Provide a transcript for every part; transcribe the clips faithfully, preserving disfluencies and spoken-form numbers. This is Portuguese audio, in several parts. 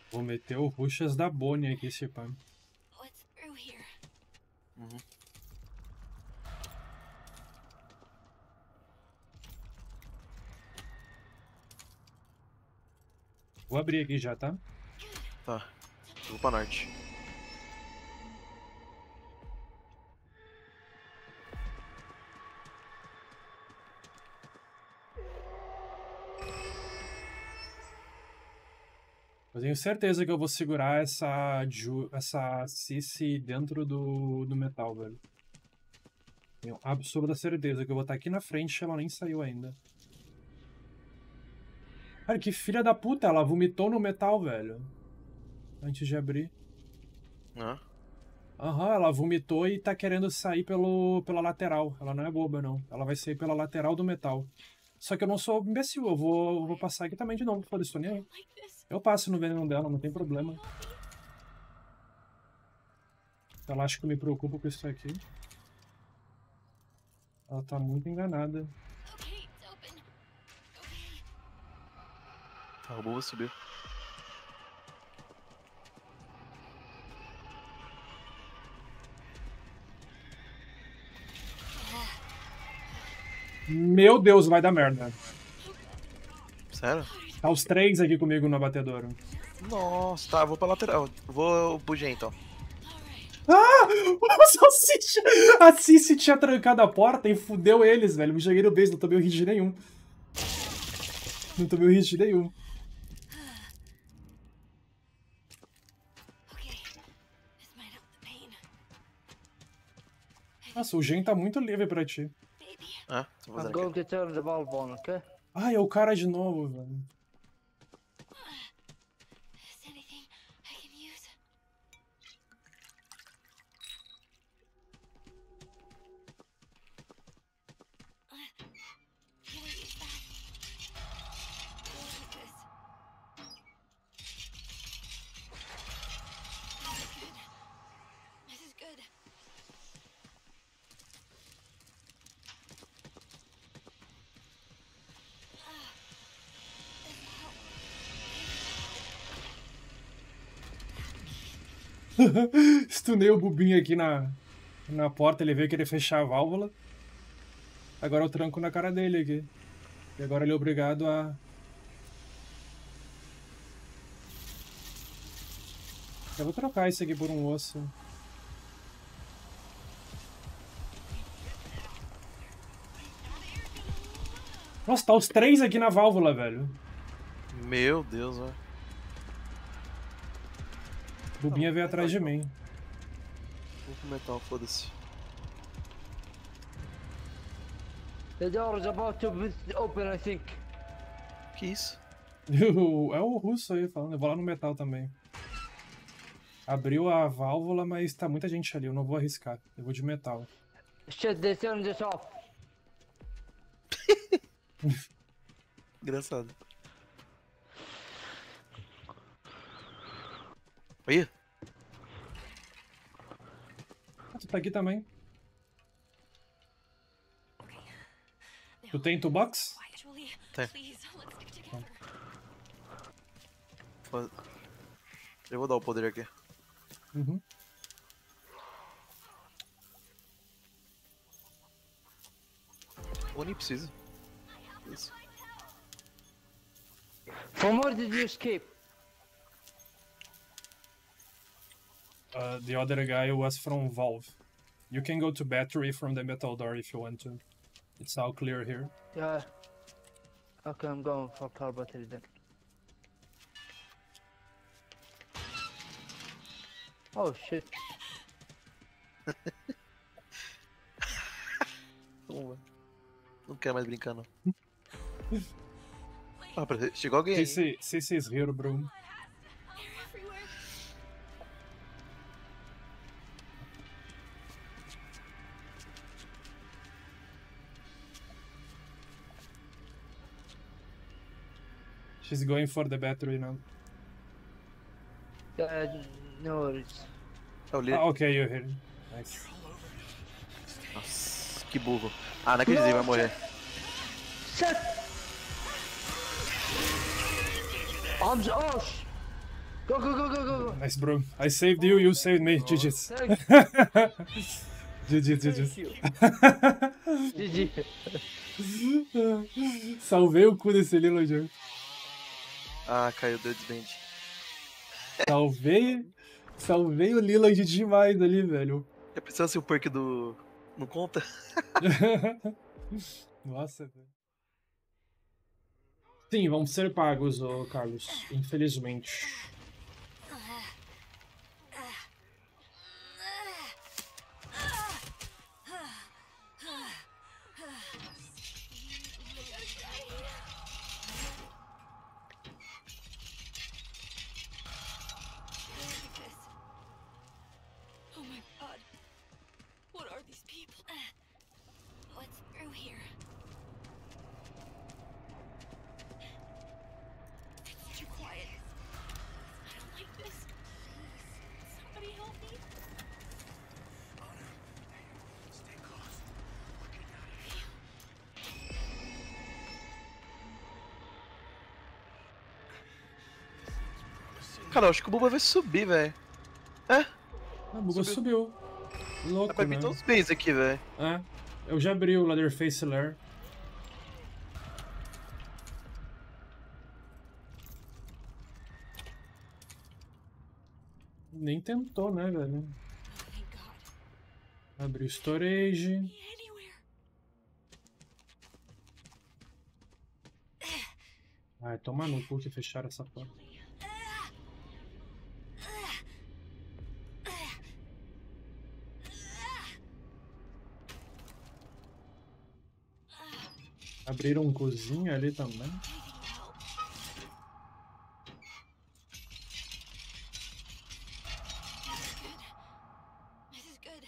Vou meter o Rushas da Bonnie aqui, esse pá. Uhum. Vou abrir aqui já, tá? Tá. Eu vou pra norte. Eu tenho certeza que eu vou segurar essa, Ju, essa Cici dentro do, do metal, velho. Tenho absoluta certeza que eu vou estar aqui na frente e ela nem saiu ainda. Cara, que filha da puta, ela vomitou no metal, velho. Antes de abrir. Ah. Aham, uhum, ela vomitou e tá querendo sair pelo, pela lateral. Ela não é boba, não. Ela vai sair pela lateral do metal. Só que eu não sou imbecil, eu vou, eu vou passar aqui também de novo, foda-se, tô nem aí. Eu passo no veneno dela, não tem problema. Ela acha que eu me preocupo com isso aqui. Ela tá muito enganada. A robô subiu. Meu Deus, vai dar merda. Sério? Tá os três aqui comigo no abatedouro. Nossa, tá, vou pra lateral. Vou pro G então. Ah! O Salsicha! A Cici tinha trancado a porta e fudeu eles, velho. Me joguei no base, não tomei o hit nenhum. Não tomei o hit nenhum. Nossa, o Gen tá muito livre pra ti. Ah, tô fazendo I'm going to turn the valve on, okay? Ai, é o cara de novo, velho. Stunei o bubinho aqui na, na porta, ele veio querer fechar a válvula. Agora eu tranco na cara dele aqui. E agora ele é obrigado a... Eu vou trocar isso aqui por um osso. Nossa, tá os três aqui na válvula, velho. Meu Deus, velho. Bubinha veio atrás de mim. Vou pro metal, foda-se. The door is about to be open, I think. Que isso? É o russo aí falando, eu vou lá no metal também. Abriu a válvula, mas tá muita gente ali, eu não vou arriscar. Eu vou de metal. Shit, they turned this off. Engraçado. Aí? Ah, tu tá aqui também. Tu tem toolbox? Tem. Eu vou dar o poder aqui. Uhum. Ou nem precisa. Isso. From where did you escape? Uh, the other guy was from Valve. You can go to battery from the metal door if you want to. It's all clear here. Yeah. Okay, I'm going for car battery then. Oh shit. Não, não quero mais brincar, não. Ah, pera- chegou alguém aí. C C, C C is here, bro. She's going for the battery now. Yeah, no worries. É o líder. Ah, okay, you're here. Nice. Nossa, que burro. Ah, não acredito, vai morrer. Shit! I'm oh sh Go, go, go, go, go, go. Nice, bro. I saved you, you saved me. G G's. Thank G G, G G's. you. G G. Salvei o cu desse Lilo, Joe. Ah, caiu, deu desband. Salvei. Salvei o Liland demais ali, velho. É preciso assim o perk do. Não conta? Nossa, velho. Sim, vamos ser pagos, ô Carlos. Infelizmente. Oh my god. What are these people? What's through here? It's too quiet. I don't like this. Somebody help me. Cara, eu acho que o Buba vai subir, velho. É? A Buba subiu. Louco, Dá pra né? mim todos os bens aqui, velho. É. Eu já abri o Leatherface Lair. Nem tentou, né, velho? Oh, thank God. Abri o storage. Anywhere. Ai, toma no cu que fecharam essa porta. Abriram cozinha ali também. Anything will help. This is good. This is good.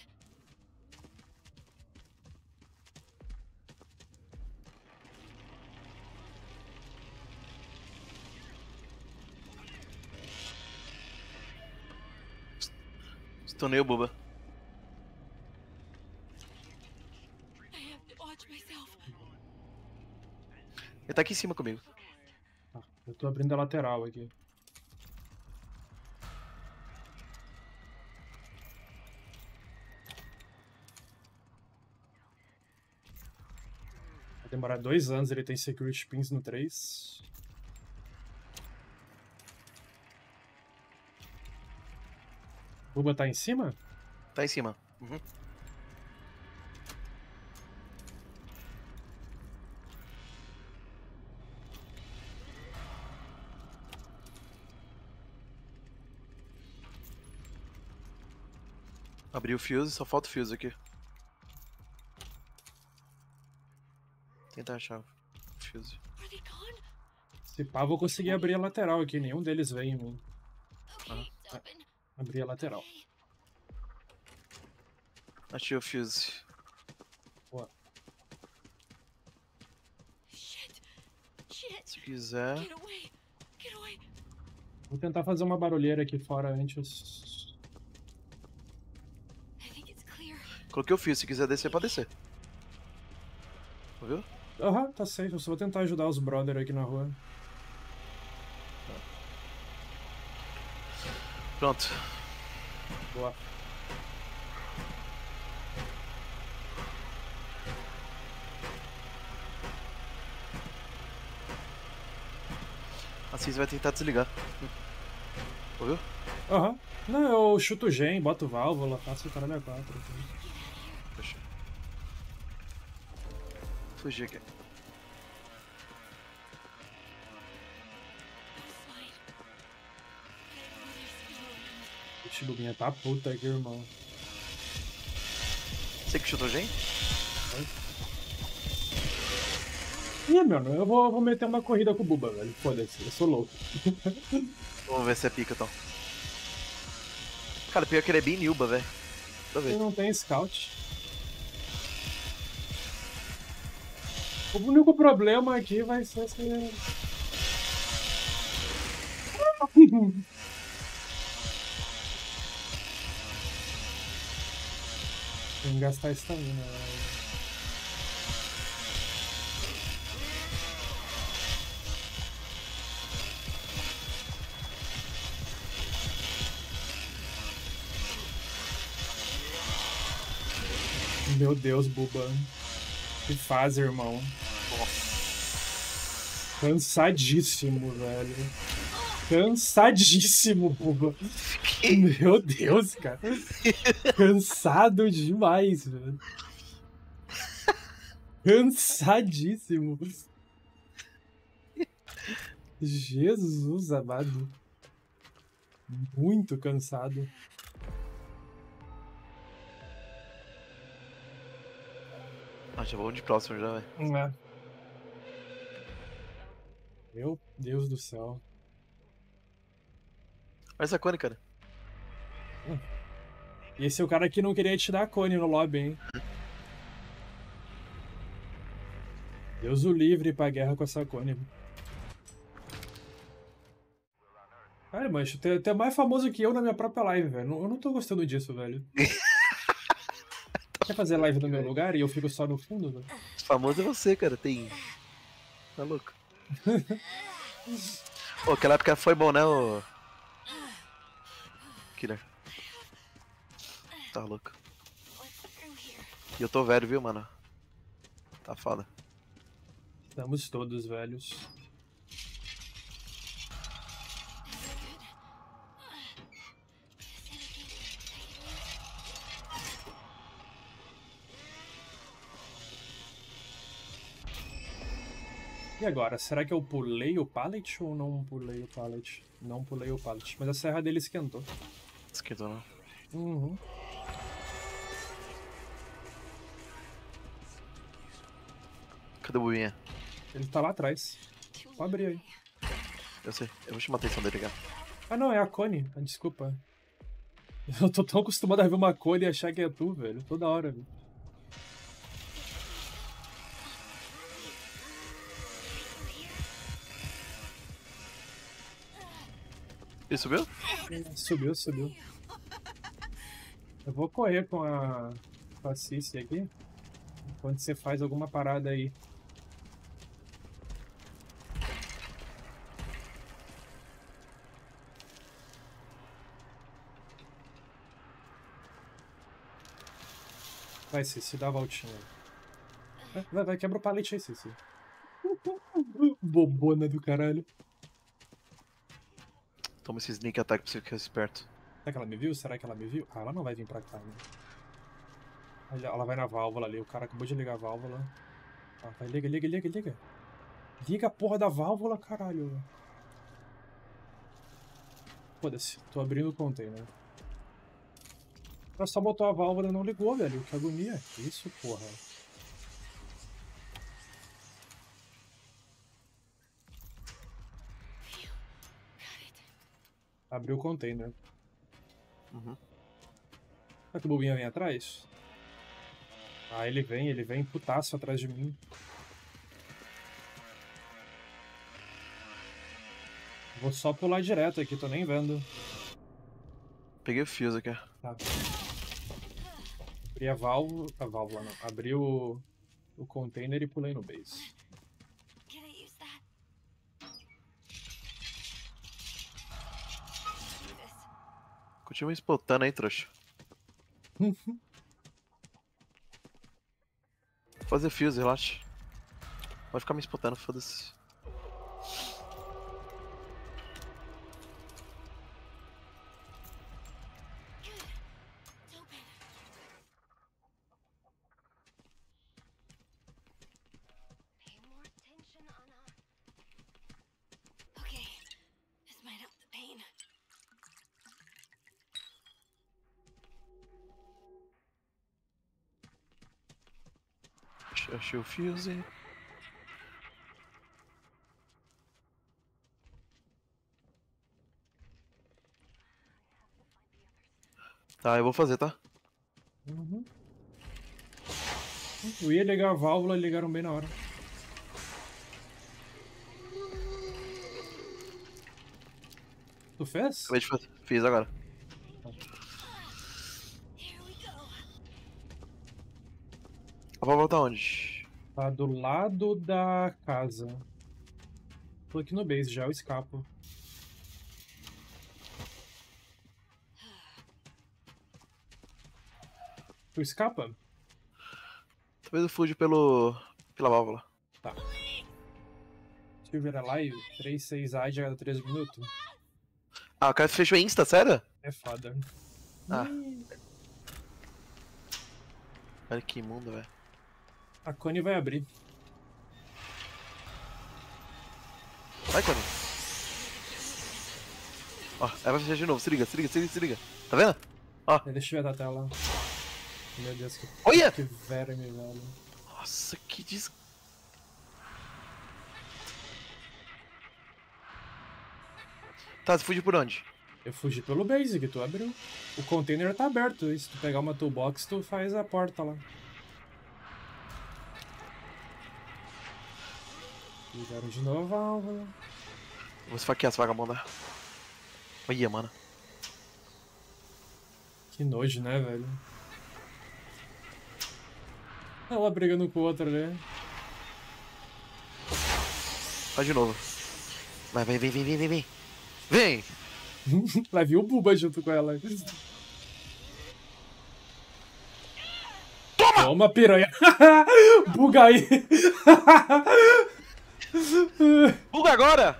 Stunei o Buba. I have to watch myself. Ele tá aqui em cima comigo. Tá, eu tô abrindo a lateral aqui. Vai demorar dois anos, ele tem security pins no três. Buba tá em cima? Tá em cima. Uhum. Abri o fuse, só falta o fuse aqui. Tentar achar o fuse. Are they gone? Se pá, vou conseguir abrir a lateral aqui. Nenhum deles vem em mim. Okay, it's open. Abri a lateral. Okay. Achei o fuse. Boa. Shit. Shit. Se quiser. Get away. Get away. Vou tentar fazer uma barulheira aqui fora antes. I think it's clear. Coloquei o fuse, se quiser descer, pode descer. Viu? Aham, tá safe. Eu só vou tentar ajudar os brother aqui na rua. Pronto. Boa. Assim você vai tentar desligar. Ouviu? Aham. Não, eu chuto o gen, boto válvula, faço o caralho a quatro. Fechou. Fugi aqui. Fine. Ixi, Lubinha tá puta aqui, irmão. Você que chutou, gente? Ih, mano, eu vou, vou meter uma corrida com o Buba, velho. Foda-se, eu sou louco. Vamos ver se é pica, então. Cara, pior que ele é bem Nilba, velho. Deixa eu Ele ver. não tem scout. O único problema aqui vai ser se... Tem que gastar estamina, velho. Meu Deus, Buba. Que fase, irmão. Cansadíssimo, velho. Cansadíssimo, Buba. Meu Deus, cara. Cansado demais, velho. Cansadíssimo. Jesus amado. Muito cansado. Ah, já vamos de próximo já, velho. É. Meu Deus do céu. Olha essa cone, cara. E esse é o cara que não queria te dar a cone no lobby, hein? Deus o livre pra guerra com essa cone. Cara, mancho, tu é tu é mais famoso que eu na minha própria live, velho. Eu não tô gostando disso, velho. Quer fazer live no meu lugar e eu fico só no fundo, velho? Famoso é você, cara. Tem. Tá louco. Pô, aquela época foi bom, né, ô. Killer. Tá louco. E eu tô velho, viu, mano? Tá foda. Estamos todos velhos. E agora, será que eu pulei o pallet ou não pulei o pallet? Não pulei o pallet, mas a serra dele esquentou. Esquentou, não. Uhum. Cadê o Bubinha? Ele tá lá atrás. Pode abrir aí. Eu sei. Eu vou chamar a atenção dele, cara. Ah não, é a Connie. Ah, desculpa. Eu tô tão acostumado a ver uma Connie e achar que é tu, velho. Toda hora, velho. Ele subiu? Subiu, subiu. Eu vou correr com a, com a Cici aqui. Enquanto você faz alguma parada aí. Vai, Cici, dá a voltinha. Vai, vai, vai, quebra o pallet aí, Cici. Bobona do caralho. Toma esse sneak attack pra você ficar esperto. Será que ela me viu? Será que ela me viu? Ah, ela não vai vir pra cá, né? Olha, ela vai na válvula ali. O cara acabou de ligar a válvula. Ah, vai, liga, liga, liga, liga. Liga a porra da válvula, caralho. Foda-se, tô abrindo o container. Ela só botou a válvula e não ligou, velho. Que agonia. Que isso, porra. Abriu o container. Uhum. Será que o Bobinha vem atrás? Ah, ele vem, ele vem putaço atrás de mim. Vou só pular direto aqui, tô nem vendo. Peguei o fuse aqui. Tá. Abri a válvula. A válvula não. Abri o, o container e pulei no base. Can I use that? This. Continua explotando aí, trouxa. Vou fazer fuse, relaxa. Vai ficar me spotando, foda-se. It's open. Pay more attention, Anna. Okay, this might help the pain. Achei o fuse. Tá, eu vou fazer, tá? Uhum. Eu ia ligar a válvula e ligaram bem na hora. Tu fez? Acabei de fazer. Fiz agora. Here we go. A válvula tá onde? Tá do lado da casa. Tô aqui no base já, eu escapo. Tu escapa? Talvez eu fuja pelo... pela válvula. Tá. Silver Alive, três, seis A de cada três minutos. Ah, o cara fechou Insta, sério? É foda. Ah. Ih, Olha que imundo, velho. a Connie vai abrir. Vai, Connie. Ó, ela vai fechar de novo. Se liga, se liga, se liga, se liga. Tá vendo? Deixa eu ver da tela. Meu Deus, que, Olha! que verme, velho. Nossa, que des... Tá, você fugiu por onde? Eu fugi pelo basic, tu abriu. O container tá aberto, e se tu pegar uma toolbox, tu faz a porta lá. Ligaram de novo a válvula. Vou esfaquear essa vagabunda. Olha, mano. Que nojo, né, velho? Ela brigando com o outro ali. Vai de novo. Vai, vem, vem, vem, vem, vem, vem. Vem! Lá viu o Buba junto com ela. Toma! Toma, piranha! Buga aí! Buga agora!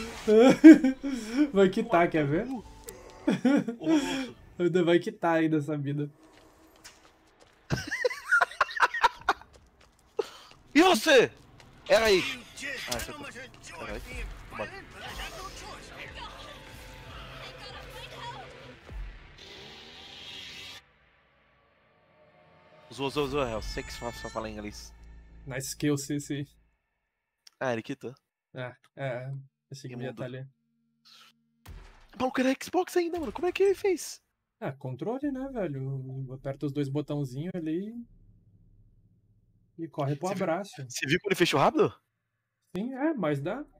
Vai quitar, quer ver? Horroroso. Ainda vai quitar aí dessa vida. E você? Era aí. Ah, essa aqui. Peraí. Toma. Zoa, zoa, zoa, Hel. Sei que só fala inglês. Nice skill, sim, sim. Ah, ele quitou. É, é. Achei que ia Imundo. estar ali. Mas o cara é Xbox ainda, mano. Como é que ele fez? Ah, controle, né, velho? Aperta os dois botãozinhos ali e corre pro Você viu- abraço. Você viu quando ele fechou rápido? Sim, é, mas dá.